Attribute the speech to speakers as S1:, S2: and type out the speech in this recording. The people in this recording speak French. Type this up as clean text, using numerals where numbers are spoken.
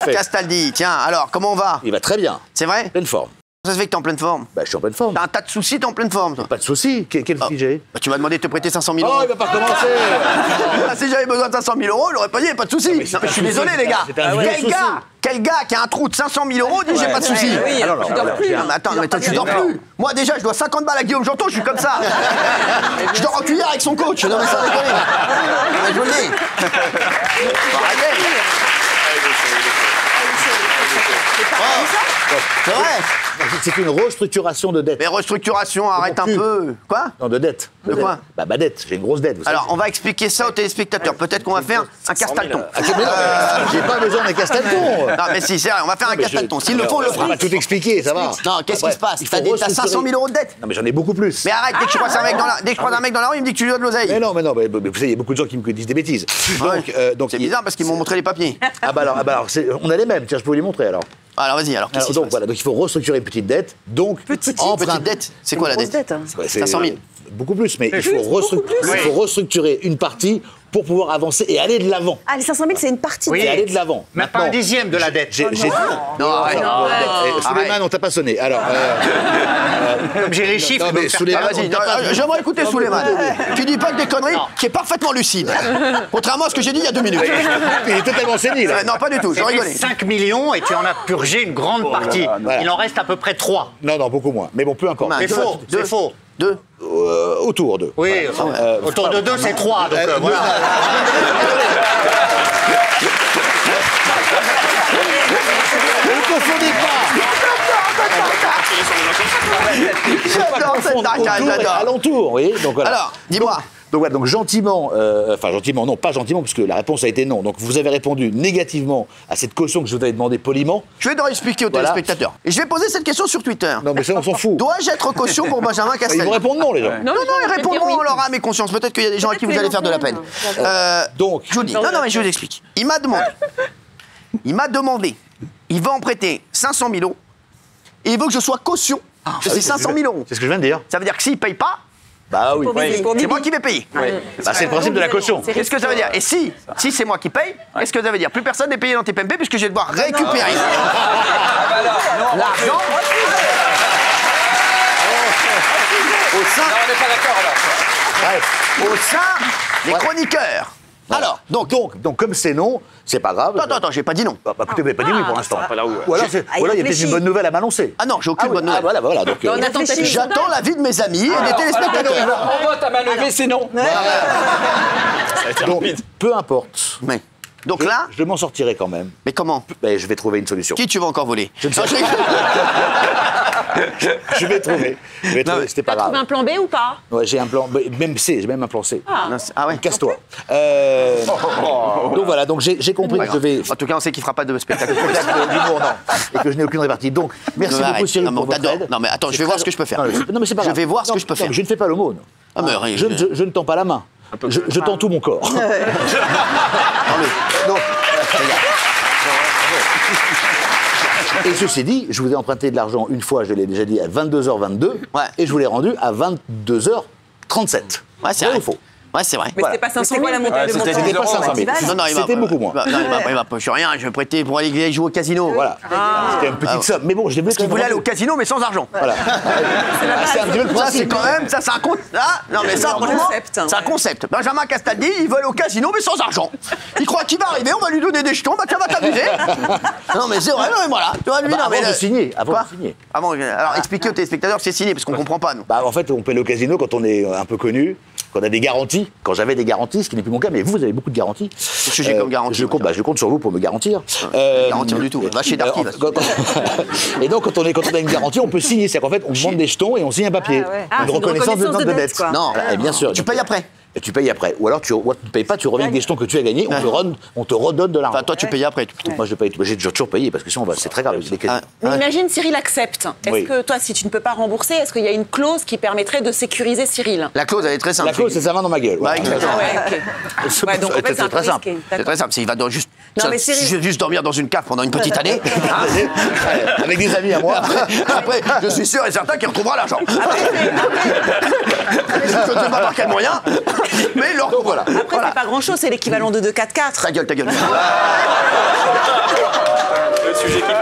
S1: Parfait.
S2: Castaldi, tiens, alors, comment on va?
S1: Il va très bien.
S2: C'est vrai?
S1: Pleine forme.
S2: Ça se fait que t'es en pleine forme?
S1: Bah, je suis en pleine forme.
S2: T'as un tas de soucis, t'es en pleine forme, toi.
S1: Pas de soucis. Quel sujet?
S2: Bah, tu m'as demandé de te prêter 500 000
S1: Oh,
S2: euros.
S1: il va pas commencer.
S2: Ah, si j'avais besoin de 500 000 euros, j'aurais pas dit, pas de soucis.
S1: mais c'est
S2: Non,
S1: pas
S2: je suis
S1: un
S2: désolé,
S1: souci,
S2: les gars.
S1: c'est un vieux souci.
S2: Quel gars qui a un trou de 500 000 euros dit j'ai pas de soucis?
S3: Oui, tu dors plus.
S2: Non, mais attends, mais toi, tu dors plus. Moi, déjà, je dois 50 balles à Guillaume Janton, je suis comme ça. Je dors en cuillère avec son coach. Non, mais ça déconne. Mais je vous le dis. Arrêtez. C'est vrai.
S1: C'est une restructuration de dette.
S2: Mais restructuration, arrête un peu. Quoi?
S1: Non, de dette.
S2: De quoi?
S1: Bah, ma dette. J'ai une grosse dette. Vous savez.
S2: Alors, on va expliquer ça aux téléspectateurs. Peut-être qu'on va faire un casse-talton.
S1: J'ai pas besoin d'un casse-talton.
S2: Non, mais si, c'est vrai, on va faire un casse-talton. S'il le faut, on le
S1: On
S2: fera.
S1: va tout expliquer, ça va.
S2: Non, qu'est-ce qui se passe? T'as 500 000 euros de dette?
S1: Non, mais j'en ai beaucoup plus.
S2: Mais arrête, dès que je croise un mec dans la rue, il me dit que tu lui dois de l'oseille.
S1: Mais non, mais vous savez, il y a beaucoup de gens qui me disent des bêtises. Donc,
S2: C'est bizarre parce qu'ils m'ont montré les papiers.
S1: Ah bah alors, on a les mêmes. Tiens, je peux vous les montrer alors.
S2: Alors vas-y, alors qu'est-ce qui se
S1: Donc
S2: passe?
S1: voilà, donc il faut restructurer une petite dette. Donc
S2: Petite dette, c'est quoi la
S3: Grosse
S2: dette?
S3: dette, hein.
S1: Ouais, c'est
S2: 500 000.
S1: Beaucoup plus, mais il
S3: Plus,
S1: faut,
S3: beaucoup plus.
S1: il faut restructurer une partie pour pouvoir avancer et aller de l'avant.
S3: Ah, les 500 000, c'est une partie de
S1: Et aller de l'avant.
S4: Même pas un dixième de la dette.
S2: Non, arrête.
S1: Souleymane, on t'a pas sonné. Alors,
S4: Comme j'ai les chiffres.
S1: non, mais
S2: Ah,
S1: Souleymane,
S2: vas-y,
S1: on t'a pas-
S2: j'aimerais écouter Souleymane. Tu dis pas que des conneries, qui est parfaitement lucide. Contrairement à ce que j'ai dit il y a 2 minutes.
S1: Il est totalement sénile.
S2: Non, pas du tout, je rigolais.
S4: 5 millions et tu en as purgé une grande partie.
S1: Voilà.
S4: Il en reste à peu près 3.
S1: Non, beaucoup moins. Mais bon, peu importe.
S2: Combien?
S4: C'est faux, c'est faux.
S2: 2.
S1: Autour de.
S4: Oui, autour de 2, c'est 3. Donc voilà.
S1: Ne confondez pas.
S2: J'adore cette
S1: Autour et
S2: j'adore.
S1: alentour, vous voyez. Donc voilà.
S2: Alors, dis-moi.
S1: Donc voilà, donc gentiment, enfin gentiment, non, pas gentiment, puisque la réponse a été non. Donc vous avez répondu négativement à cette caution que je vous avais demandé poliment.
S2: Je vais leur expliquer aux
S1: Voilà.
S2: téléspectateurs. Et je vais poser cette question sur Twitter.
S1: Non, mais ça, on s'en fout.
S2: Dois-je être caution pour Benjamin
S1: Ils
S2: Castaldi?
S1: vont répondre non, les gens.
S2: Non, ils répondront leur âme et conscience. Peut-être qu'il y a des gens à qui vous allez faire de la peine.
S1: Donc,
S2: Je vous dis. Non, mais je vous explique. Il m'a demandé. Il va en prêter 500 000 euros. Et il veut que je sois caution de ces 500 000 euros.
S1: c'est ce que je viens de dire.
S2: Ça veut dire que s'il paye pas,
S1: Bah oui.
S2: c'est moi qui vais payer.
S1: Bah, c'est le principe de la caution.
S2: Qu'est-ce que ça veut dire? Et si c'est moi qui paye, qu'est-ce que ça veut dire? Plus personne n'est payé dans tes PMP puisque je vais devoir récupérer l'argent au sein.
S5: On n'est pas d'accord alors.
S2: Au sein des chroniqueurs. Alors,
S1: Donc comme c'est non, c'est pas grave.
S2: attends, j'ai pas dit non.
S1: Bah, écoutez, vous n'avez pas dit oui pour l'instant. Ou alors, ou alors, il y a peut-être
S3: réfléchit.
S1: une bonne nouvelle à m'annoncer.
S2: Ah non, j'ai aucune bonne nouvelle.
S1: Voilà. Donc,
S3: On attend peut-être.
S2: J'attends l'avis de mes amis et des téléspectateurs.
S5: On vote à main levée, c'est non.
S1: donc, peu importe.
S2: Mais, donc là,
S1: Je m'en sortirai quand même.
S2: mais comment?
S1: Ben, je vais trouver une solution.
S2: Qui tu vas encore voler?
S1: Je ne sais pas. Je vais trouver. C'était pas
S3: T'as trouvé
S1: grave.
S3: un plan B ou pas?
S1: Ouais, j'ai un plan, même C, j'ai même un plan C.
S2: Ah ouais.
S1: Casse-toi. Donc voilà, donc j'ai compris que je vais.
S2: En tout cas, on sait qu'il fera pas de spectacle.
S1: D'humour, non. Et que je n'ai aucune répartie. Donc, merci
S2: Non,
S1: beaucoup,
S2: arrête.
S1: Cyril,
S2: Non, mais
S1: pour
S2: on
S1: votre
S2: t'adore.
S1: aide.
S2: Non, mais attends, je vais voir ce que je peux faire.
S1: Non, mais c'est pas
S2: Je
S1: grave.
S2: vais voir ce
S1: Non,
S2: que je peux
S1: non,
S2: faire.
S1: mais je ne fais pas l'aumône.
S2: Ah, mais rien,
S1: Je ne tends pas la main. Je tends tout mon corps. Donc, et ceci dit, je vous ai emprunté de l'argent une fois, je l'ai déjà dit, à 22h22,
S2: Ouais.
S1: et je vous l'ai rendu à 22h37.
S2: Ouais, c'est
S1: Vrai
S2: vrai.
S1: ou faux?
S2: Ouais, c'est vrai.
S3: Mais c'était pas 500 000 la montée de
S5: c'était
S1: C'était pas 500 000.
S2: Non, il va
S1: C'était
S2: pas-
S1: beaucoup moins.
S2: Non, il va pas. Je suis rien. Je vais prêter pour aller jouer au casino.
S1: Voilà. C'était une petite somme. Mais bon, je l'ai
S2: Parce qu'il voulait aller au casino, mais sans argent.
S1: Voilà. C'est un petit peu le
S2: Ça, c'est
S1: principe.
S2: quand même. Ça, c'est un concept. Ah, non, mais ça,
S3: un
S2: franchement,
S3: concept, hein.
S2: c'est un concept. Benjamin Castaldi, il veut aller au casino, mais sans argent. Il croit qu'il va arriver, on va lui donner des jetons, bah, ça va t'amuser. Non, mais c'est vrai, non, mais voilà. Tu vois, lui, non, mais
S1: Avant de signer.
S2: Quoi
S1: Avant de signer.
S2: Alors, expliquez aux téléspectateurs que c'est signé, parce qu'on comprend pas, nous.
S1: Bah, en fait, on peut aller au casino quand on est un peu connu, quand on a des garanties. Quand j'avais des garanties, ce qui n'est plus mon cas, mais vous avez beaucoup de garanties.
S2: Qu'est-ce que j'ai comme garantie,
S1: je compte sur vous pour me garantir.
S2: Garantir du tout. Va chez Darty. va.
S1: Et donc, quand on a une garantie, on peut signer. C'est qu'en fait, on demande des jetons et on signe un papier.
S3: Ah,
S1: Une reconnaissance de note de dette.
S3: quoi.
S2: Non,
S1: Voilà, et bien sûr.
S2: tu payes après.
S1: Et tu payes après. Ou alors, tu ne payes pas, tu reviens avec des jetons que tu as gagnés, on te redonne de l'argent.
S2: Enfin, toi, tu payes après.
S1: Moi, je paye. J'ai toujours payé parce que sinon, c'est très grave.
S3: Mais imagine Cyril accepte. Est-ce
S1: Oui.
S3: que toi, si tu ne peux pas rembourser, est-ce qu'il y a une clause qui permettrait de sécuriser Cyril?
S2: La clause, elle est très simple.
S1: La clause, c'est sa main dans ma gueule. Voilà.
S2: exactement.
S3: Ah ouais, ok. Ouais, donc en fait, c'est un peu
S1: très simple.
S3: risqué.
S2: C'est
S3: D'accord.
S2: très simple. Il va juste,
S3: Non, mais Cyril-
S2: juste dormir dans une cave pendant une petite année. Hein.
S1: Avec des amis à moi.
S2: Après, je suis sûr et certain qu'il retrouvera l'argent. Je ne sais pas par quel moyen, mais il le retrouvera.
S3: Après, c'est pas grand-chose, c'est l'équivalent de 2 4-4.
S2: Ta gueule, ta gueule.
S5: sujet qui